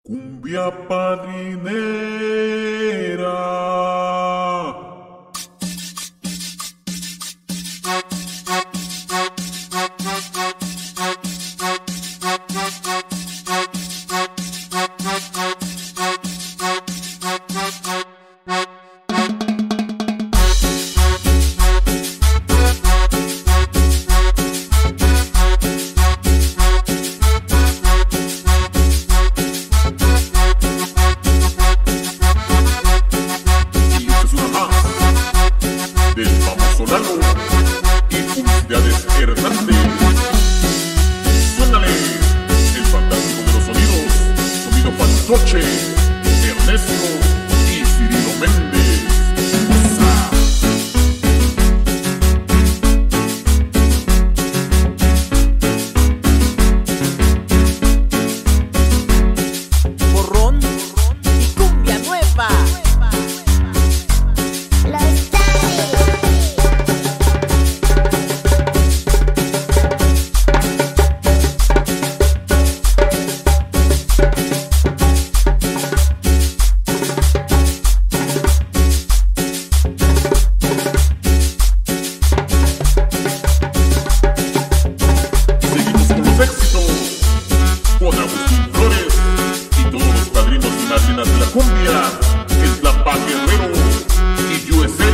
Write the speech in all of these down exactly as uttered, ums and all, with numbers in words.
Cumbia padrinera. Y Felicidades Hernández. Suénale el fantástico de los sonidos, sonido fantoche, Ernesto y Cirilo Méndez. Borrón y cumbia nueva. De la cumbia, el Tlapa Guerrero y U S A.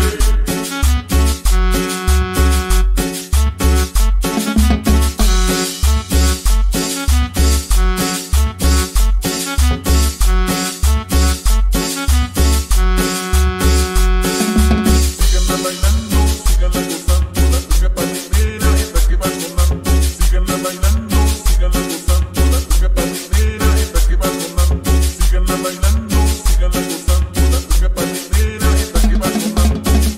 Síganla bailando, síganla gozando, la cumbia padrinera esta que va sonando. Síganla bailando, síganla gozando, la cumbia padrinera esta que va sonando. Síganla bailando, síganla gozando, la cumbia padrinera esta que va sonando.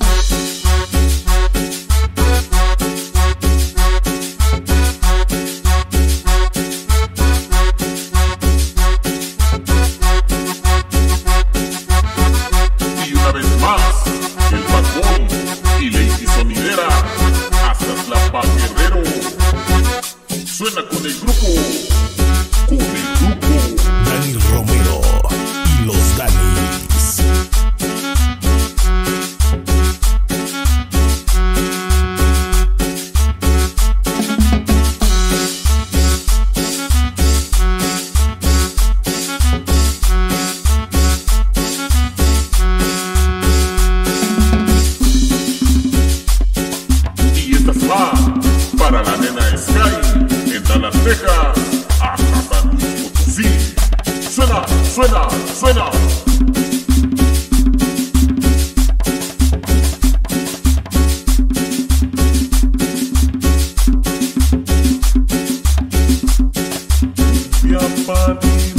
Y una vez más, el Bad Boy y Lady Sonidera, hasta Tlapa Guerrero. Suena con el grupo, con el grupo Dani Romero y los Danis. Y esta se va para la nena Sky en Dallas, Texas, hasta San Luis Potosí. Suena, suena, suena. Cumbia padrinera.